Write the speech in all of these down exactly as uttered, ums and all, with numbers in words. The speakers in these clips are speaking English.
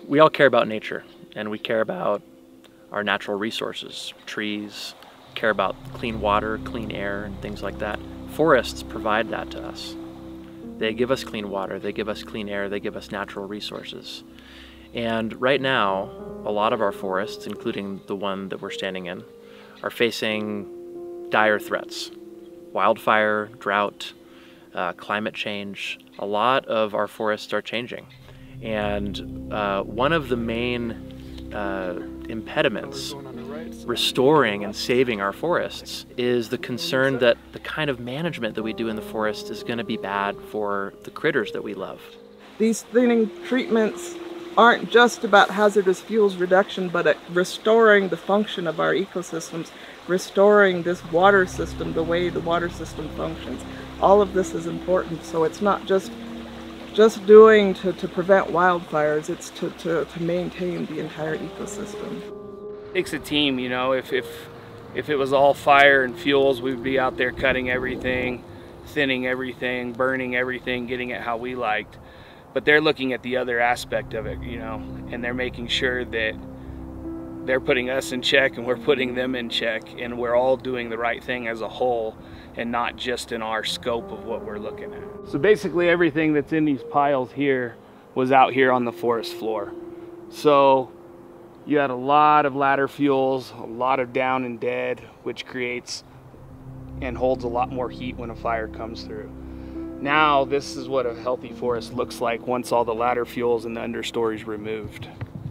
we all care about nature, and we care about our natural resources, trees, care about clean water, clean air, and things like that. Forests provide that to us. They give us clean water, they give us clean air, they give us natural resources. And right now, a lot of our forests, including the one that we're standing in, are facing dire threats. Wildfire, drought, uh, climate change. A lot of our forests are changing. And uh, one of the main uh, impediments restoring and saving our forests is the concern that the kind of management that we do in the forest is going to be bad for the critters that we love. These thinning treatments aren't just about hazardous fuels reduction, but at restoring the function of our ecosystems, restoring this water system, the way the water system functions. All of this is important, so it's not just just doing to, to prevent wildfires, it's to, to, to maintain the entire ecosystem. It takes a team, you know. If, if, if it was all fire and fuels, we'd be out there cutting everything, thinning everything, burning everything, getting it how we liked. But they're looking at the other aspect of it, you know, and they're making sure that they're putting us in check and we're putting them in check, and we're all doing the right thing as a whole and not just in our scope of what we're looking at. So basically everything that's in these piles here was out here on the forest floor. So you had a lot of ladder fuels, a lot of down and dead, which creates and holds a lot more heat when a fire comes through. Now this is what a healthy forest looks like once all the ladder fuels and the understory is removed.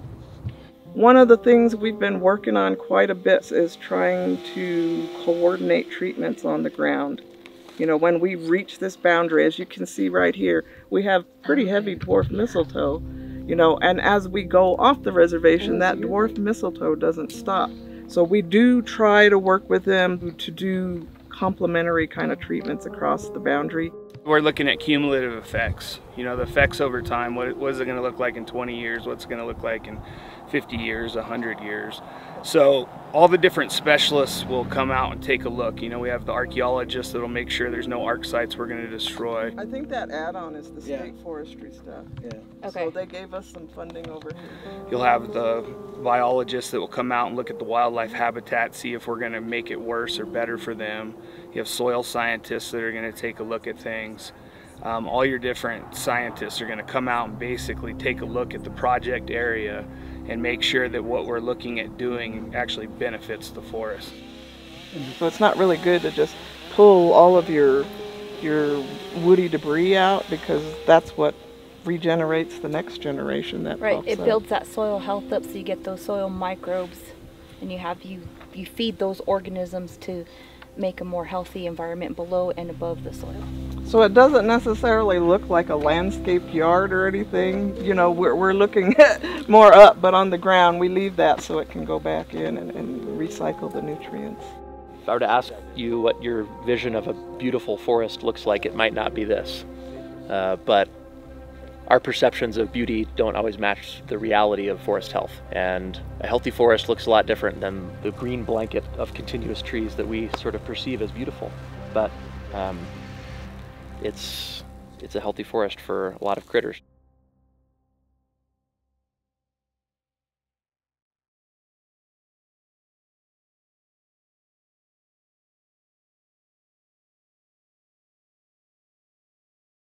One of the things we've been working on quite a bit is trying to coordinate treatments on the ground. You know, when we reach this boundary, as you can see right here, we have pretty heavy dwarf mistletoe, you know, and as we go off the reservation, that dwarf mistletoe doesn't stop. So we do try to work with them to do complementary kind of treatments across the boundary. We're looking at cumulative effects. You know, the effects over time. What, what is it going to look like in twenty years? What's it going to look like in fifty years, one hundred years? So all the different specialists will come out and take a look. You know, we have the archaeologists that'll make sure there's no arc sites we're going to destroy. I think that add-on is the state Yeah. forestry stuff. Yeah. Okay. So they gave us some funding over here. You'll have the biologists that will come out and look at the wildlife habitat, see if we're going to make it worse or better for them. You have soil scientists that are going to take a look at things. Um, all your different scientists are going to come out and basically take a look at the project area and make sure that what we're looking at doing actually benefits the forest. So it's not really good to just pull all of your your woody debris out, because that's what regenerates the next generation that right pops it up. builds that soil health up, so you get those soil microbes, and you have you you feed those organisms to make a more healthy environment below and above the soil. So it doesn't necessarily look like a landscaped yard or anything. You know, we're, we're looking at more up, but on the ground we leave that so it can go back in and, and recycle the nutrients. If I were to ask you what your vision of a beautiful forest looks like, it might not be this. Uh, but our perceptions of beauty don't always match the reality of forest health. And a healthy forest looks a lot different than the green blanket of continuous trees that we sort of perceive as beautiful. But um, it's, it's a healthy forest for a lot of critters.